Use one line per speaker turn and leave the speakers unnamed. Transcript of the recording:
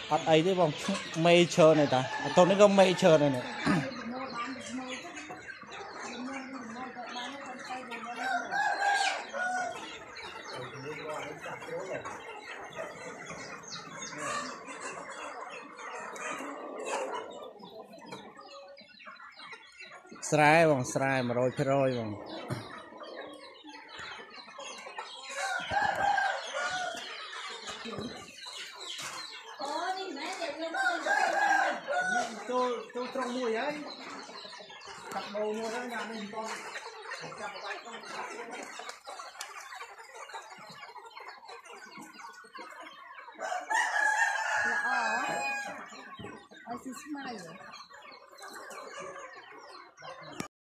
ọt ấy đấy vòng mây chờ này ta tôi nó có mây chờ này này srai mà rồi phải rồi vòng
tôi trong mùi ấy cặp đầu mua ra nhà mình con cặp tay con
là ai xí smile